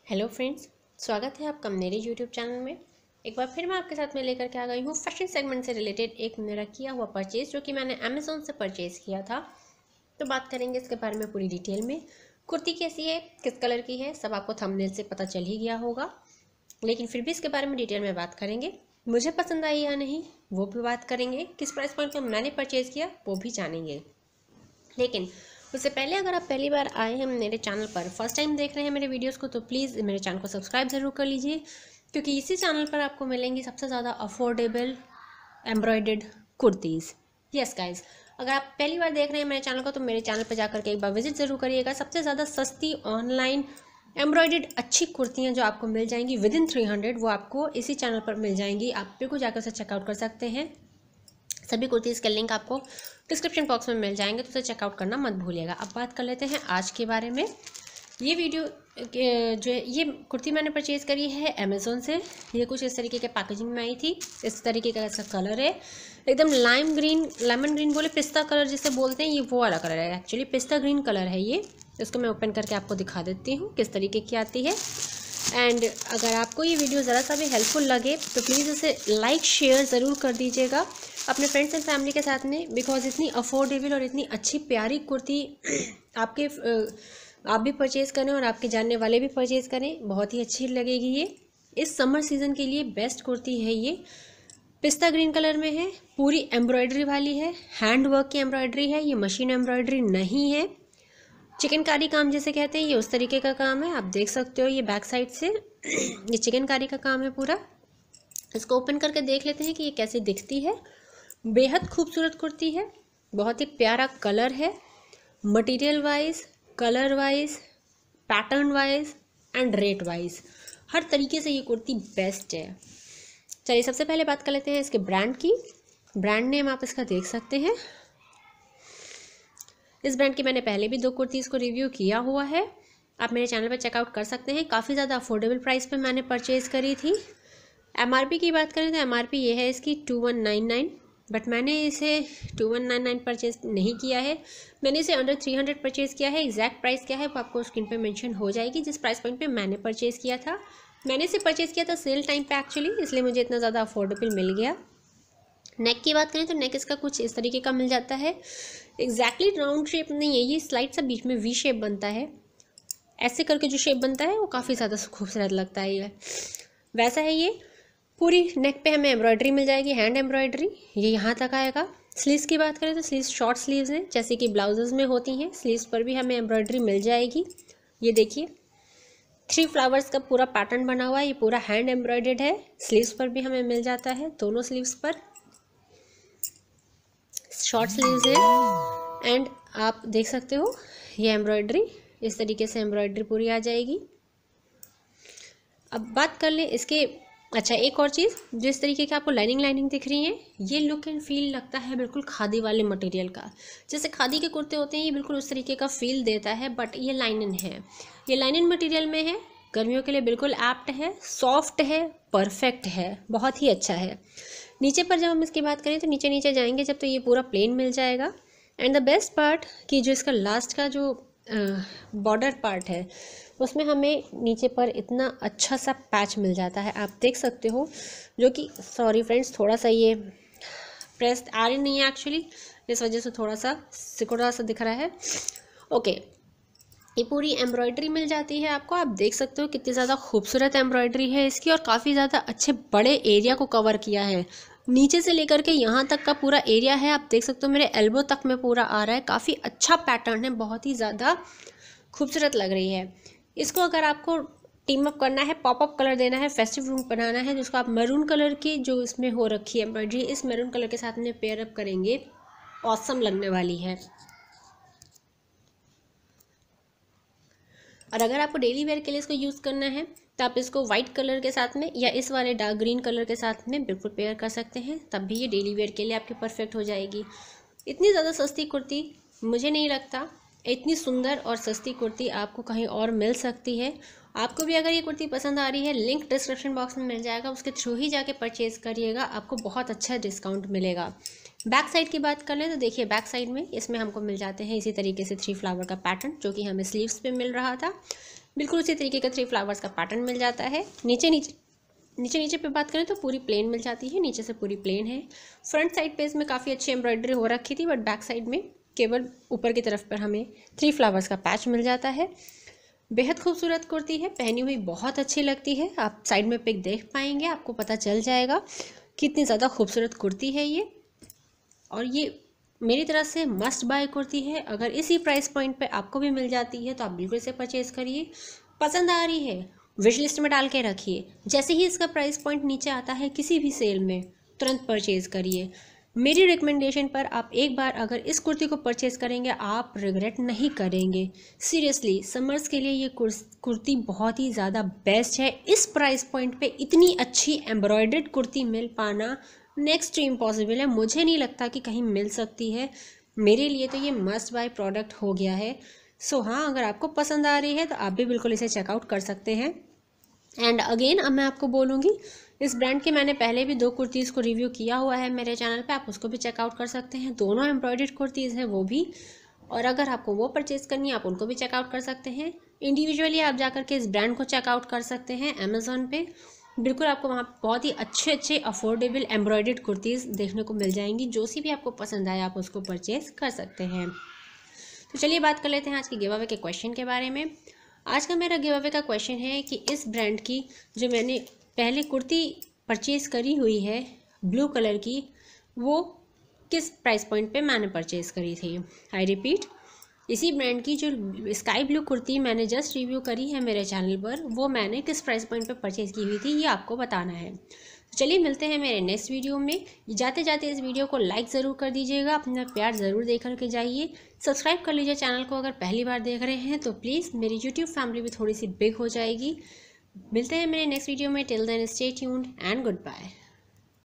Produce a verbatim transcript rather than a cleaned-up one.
Hello friends, स्वागत है आपका मेरे यूट्यूब चैनल में। एक बार फिर मैं आपके साथ में लेकर के आ गई हूँ फैशन सेगमेंट से रिलेटेड एक मेरा किया हुआ परचेज़ जो कि मैंने अमेज़ोन से परचेज़ किया था। तो बात करेंगे इसके बारे में पूरी डिटेल में। कुर्ती कैसी है, किस कलर की है, सब आपको थंबनेल से पता चल ही गया होगा, लेकिन फिर भी इसके बारे में डिटेल में बात करेंगे। मुझे पसंद आई या नहीं वो भी बात करेंगे, किस प्राइस पॉइंट पर मैंने परचेज़ किया वो भी जानेंगे। लेकिन उससे पहले अगर आप पहली बार आए हैं मेरे चैनल पर, फर्स्ट टाइम देख रहे हैं मेरे वीडियोस को, तो प्लीज़ मेरे चैनल को सब्सक्राइब ज़रूर कर लीजिए, क्योंकि इसी चैनल पर आपको मिलेंगी सबसे ज़्यादा affordable embroidered kurtis. Yes guys, अगर आप पहली बार देख रहे हैं मेरे चैनल को तो मेरे चैनल पर जाकर के एक बार विजिट ज़रूर करिएगा। सबसे ज़्यादा सस्ती ऑनलाइन एम्ब्रॉयडर्ड अच्छी कुर्तियाँ जो आपको मिल जाएंगी विद इन थ्री हंड्रेड, वो आपको इसी चैनल पर मिल जाएंगी। आप बिल्कुल जाकर उसे चेकआउट कर सकते हैं। सभी कुर्तीज़ के लिंक आपको डिस्क्रिप्शन बॉक्स में मिल जाएंगे, तो उसे चेकआउट करना मत भूलिएगा। अब बात कर लेते हैं आज के बारे में। ये वीडियो जो है, ये कुर्ती मैंने परचेज़ करी है अमेज़ोन से। ये कुछ इस तरीके के पैकेजिंग में आई थी। इस तरीके का इसका कलर है, एकदम लाइम ग्रीन, लेमन ग्रीन बोले, पिस्ता कलर जिसे बोलते हैं, ये वो वाला कलर है। एक्चुअली पिस्ता ग्रीन कलर है ये। इसको मैं ओपन करके आपको दिखा देती हूँ किस तरीके की आती है। एंड अगर आपको ये वीडियो ज़रा सा भी हेल्पफुल लगे तो प्लीज़ इसे लाइक शेयर ज़रूर कर दीजिएगा अपने फ्रेंड्स एंड फैमिली के साथ में, बिकॉज इतनी अफोर्डेबल और इतनी अच्छी प्यारी कुर्ती आपके आप भी परचेज़ करें और आपके जानने वाले भी परचेज़ करें, बहुत ही अच्छी लगेगी। ये इस समर सीज़न के लिए बेस्ट कुर्ती है। ये पिस्ता ग्रीन कलर में है, पूरी एम्ब्रॉयडरी वाली है, हैंड वर्क की एम्ब्रॉयडरी है, ये मशीन एम्ब्रॉयडरी नहीं है। चिकनकारी काम जैसे कहते हैं, ये उस तरीके का काम है। आप देख सकते हो ये बैक साइड से ये चिकनकारी का काम है पूरा। इसको ओपन करके देख लेते हैं कि ये कैसी दिखती है। बेहद खूबसूरत कुर्ती है, बहुत ही प्यारा कलर है। Material wise, colour wise, pattern wise and rate wise हर तरीके से ये कुर्ती बेस्ट है। चलिए सबसे पहले बात कर लेते हैं इसके ब्रांड की। ब्रांड नेम आप इसका देख सकते हैं। इस ब्रांड की मैंने पहले भी दो कुर्तीज़ को रिव्यू किया हुआ है, आप मेरे चैनल पर चेकआउट कर सकते हैं। काफ़ी ज़्यादा अफोर्डेबल प्राइस पे मैंने परचेज़ करी थी। एमआरपी की बात करें तो एमआरपी ये है इसकी two one nine nine, but मैंने इसे two one nine nine purchase नहीं किया है। मैंने इसे अंडर थ्री हंड्रेड परचेज़ किया है। एग्जैक्ट प्राइस क्या है वो आपको स्क्रीन पे मेंशन हो जाएगी, जिस प्राइस पॉइंट पे मैंने परचेज़ किया था। मैंने इसे परचेज़ किया था सेल टाइम पे एक्चुअली, इसलिए मुझे इतना ज़्यादा अफोर्डेबल मिल गया। नेक की बात करें तो नेक इसका कुछ इस तरीके का मिल जाता है। एग्जैक्टली राउंड शेप नहीं है, ये स्लाइड सा बीच में वी शेप बनता है। ऐसे करके जो शेप बनता है वो काफ़ी ज़्यादा खूबसूरत लगता है। ये वैसा है। ये पूरी नेक पे हमें एम्ब्रॉयडरी मिल जाएगी, हैंड एम्ब्रॉयडरी, ये यहाँ तक आएगा। स्लीव्स की बात करें तो स्लीव्स शॉर्ट स्लीव्स हैं, जैसे कि ब्लाउजेज़ में होती हैं। स्लीव्स पर भी हमें एम्ब्रॉयडरी मिल जाएगी। ये देखिए थ्री फ्लावर्स का पूरा पैटर्न बना हुआ है, ये पूरा हैंड एम्ब्रॉयडर्ड है। स्लीव्स पर भी हमें मिल जाता है, दोनों स्लीव्स पर शॉर्ट स्लीव्स है। एंड आप देख सकते हो ये एम्ब्रॉयडरी, इस तरीके से एम्ब्रॉयडरी पूरी आ जाएगी। अब बात कर लें इसके, अच्छा एक और चीज़, जिस तरीके की आपको लाइनिंग लाइनिंग दिख रही है, ये लुक एंड फील लगता है बिल्कुल खादी वाले मटेरियल का। जैसे खादी के कुर्ते होते हैं, ये बिल्कुल उस तरीके का फील देता है, बट ये लाइनिन है, ये लाइनिन मटेरियल में है। गर्मियों के लिए बिल्कुल एप्ट है, सॉफ्ट है, परफेक्ट है, बहुत ही अच्छा है। नीचे पर जब हम इसकी बात करें तो नीचे नीचे जाएंगे जब, तो ये पूरा प्लेन मिल जाएगा। एंड द बेस्ट पार्ट कि जो इसका लास्ट का जो बॉर्डर पार्ट है उसमें हमें नीचे पर इतना अच्छा सा पैच मिल जाता है, आप देख सकते हो। जो कि सॉरी फ्रेंड्स, थोड़ा सा ये प्रेस्ड आ रही नहीं है एक्चुअली, इस वजह से थोड़ा सा सिकुड़ा सा दिख रहा है। ओके, ये पूरी एम्ब्रॉयडरी मिल जाती है आपको। आप देख सकते हो कितनी ज़्यादा खूबसूरत एम्ब्रॉयडरी है इसकी, और काफ़ी ज़्यादा अच्छे बड़े एरिया को कवर किया है। नीचे से लेकर के यहाँ तक का पूरा एरिया है, आप देख सकते हो मेरे एल्बो तक में पूरा आ रहा है। काफ़ी अच्छा पैटर्न है, बहुत ही ज़्यादा खूबसूरत लग रही है। इसको अगर आपको टीम अप करना है, पॉप अप कलर देना है, फेस्टिव लुक बनाना है, जिसको आप मैरून कलर की जो इसमें हो रखी है एम्ब्रॉयडरी, इस मैरून कलर के साथ में पेयर अप करेंगे, ऑसम लगने वाली है। और अगर आपको डेली वेयर के लिए इसको यूज़ करना है तो आप इसको वाइट कलर के साथ में या इस वाले डार्क ग्रीन कलर के साथ में बिल्कुल पेयर कर सकते हैं, तब भी ये डेली वेयर के लिए आपकी परफेक्ट हो जाएगी। इतनी ज़्यादा सस्ती कुर्ती मुझे नहीं लगता, इतनी सुंदर और सस्ती कुर्ती आपको कहीं और मिल सकती है। आपको भी अगर ये कुर्ती पसंद आ रही है, लिंक डिस्क्रिप्शन बॉक्स में मिल जाएगा, उसके थ्रू ही जाके परचेज़ करिएगा, आपको बहुत अच्छा डिस्काउंट मिलेगा। बैक साइड की बात कर लें तो देखिए बैक साइड में इसमें हमको मिल जाते हैं इसी तरीके से थ्री फ्लावर का पैटर्न, जो कि हमें स्लीव्स पे मिल रहा था। बिल्कुल उसी तरीके का थ्री फ्लावर्स का पैटर्न मिल जाता है। नीचे नीचे नीचे नीचे पे बात करें तो पूरी प्लेन मिल जाती है, नीचे से पूरी प्लेन है। फ्रंट साइड पे इसमें काफ़ी अच्छी एम्ब्रॉयडरी हो रखी थी, बट बैक साइड में केवल ऊपर की तरफ पर हमें थ्री फ्लावर्स का पैच मिल जाता है। बेहद खूबसूरत कुर्ती है, पहनी हुई बहुत अच्छी लगती है। आप साइड में पिक देख पाएंगे, आपको पता चल जाएगा कितनी ज़्यादा खूबसूरत कुर्ती है ये। और ये मेरी तरफ से मस्ट बाय कुर्ती है। अगर इसी प्राइस पॉइंट पे आपको भी मिल जाती है तो आप बिल्कुल इसे परचेज़ करिए। पसंद आ रही है विश लिस्ट में डाल के रखिए, जैसे ही इसका प्राइस पॉइंट नीचे आता है किसी भी सेल में तुरंत परचेज़ करिए। मेरी रिकमेंडेशन पर आप एक बार अगर इस कुर्ती को परचेज़ करेंगे आप रिग्रेट नहीं करेंगे। सीरियसली समर्स के लिए ये कुर्ती बहुत ही ज़्यादा बेस्ट है। इस प्राइस पॉइंट पे इतनी अच्छी एम्ब्रॉयडर्ड कुर्ती मिल पाना नेक्स्ट टू इम्पॉसिबल है। मुझे नहीं लगता कि कहीं मिल सकती है। मेरे लिए तो ये मस्ट बाय प्रोडक्ट हो गया है। सो हाँ, अगर आपको पसंद आ रही है तो आप भी बिल्कुल इसे चेकआउट कर सकते हैं। एंड अगेन अब मैं आपको बोलूँगी, इस ब्रांड के मैंने पहले भी दो कुर्तीज़ को रिव्यू किया हुआ है मेरे चैनल पे, आप उसको भी चेकआउट कर सकते हैं। दोनों एम्ब्रॉयडर्ड कुर्तीज़ हैं वो भी, और अगर आपको वो परचेज़ करनी है आप उनको भी चेकआउट कर सकते हैं। इंडिविजुअली आप जाकर के इस ब्रांड को चेकआउट कर सकते हैं अमेज़ॉन पे। बिल्कुल आपको वहाँ बहुत ही अच्छे अच्छे अफोर्डेबल एम्ब्रॉयडर्ड कुर्तीज़ देखने को मिल जाएंगी। जो सी भी आपको पसंद आए आप उसको परचेज़ कर सकते हैं। तो चलिए बात कर लेते हैं आज के गिव अवे के क्वेश्चन के बारे में। आज का मेरा गिव अवे का क्वेश्चन है कि इस ब्रांड की जो मैंने पहले कुर्ती परचेज़ करी हुई है ब्लू कलर की, वो किस प्राइस पॉइंट पे मैंने परचेज़ करी थी। आई रिपीट, इसी ब्रांड की जो स्काई ब्लू कुर्ती मैंने जस्ट रिव्यू करी है मेरे चैनल पर, वो मैंने किस प्राइस पॉइंट पे परचेज़ की हुई थी, ये आपको बताना है। तो चलिए मिलते हैं मेरे नेक्स्ट वीडियो में। जाते जाते इस वीडियो को लाइक ज़रूर कर दीजिएगा, अपना प्यार ज़रूर दे करके जाइए। सब्सक्राइब कर लीजिए चैनल को, अगर पहली बार देख रहे हैं तो प्लीज़ मेरी यूट्यूब फैमिली भी थोड़ी सी बिग हो जाएगी। मिलते हैं मेरे नेक्स्ट वीडियो में। Till then stay tuned and good bye.